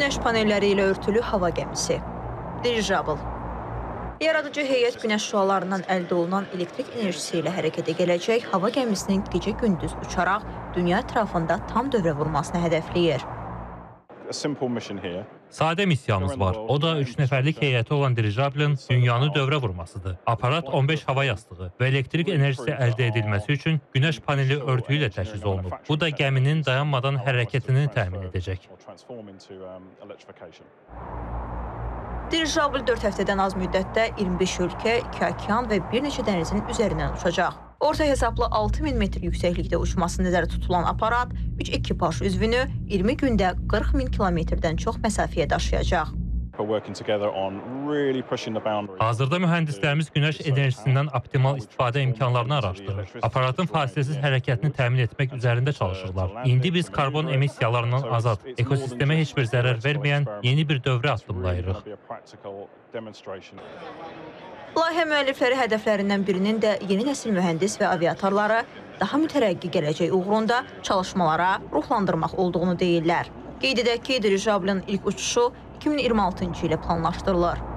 Günəş panelləri ilə örtülü hava gəmisi. Dirijabil. Yaradıcı heyət günəş şüalarından əldə olunan elektrik enerjisi ilə hərəkətə gələcək hava gəmisinin gecə-gündüz uçaraq dünya ətrafında tam dövrə vurmasını hədəfləyir. Sadə missiyamız var. O da 3 nəfərlik heyəti olan dirijablin dünyanı dövrə vurmasıdır. Aparat 15 hava yastığı və elektrik enerjisi əldə edilməsi üçün günəş paneli örtüyü ilə təchiz olunub. Bu da gəminin dayanmadan hərəkətini təmin edəcək. Dirijabil 4 həftədən az müddətdə 25 ölkə, 2 okean və bir neçə dənizin üzərindən uçacaq. Orta hesablı 6000 metr yüksəklikdə uçması nəzərdə tutulan aparat 3 ekipaj üzvünü 20 gündə 40 min kilometrdən çox məsafəyə daşıyacaq. Hazırda mühəndislərimiz günəş enerjisindən optimal istifadə imkanlarını araşdırır. Aparatın fasiləsiz hərəkətini təmin etmək üzərində çalışırlar. İndi biz karbon emissiyalarından azad, ekosistemə heç bir zərər verməyən yeni bir dövrə addımlayırıq. Layihə müəllifləri hədəflərindən birinin də yeni nəsil mühəndis və aviatorları daha mütərəqqi gələcək uğrunda çalışmalara ruhlandırmaq olduğunu deyirlər. Qeyd edək ki, dirijablin ilk uçuşu 2026-cı ilə planlaşdırılır.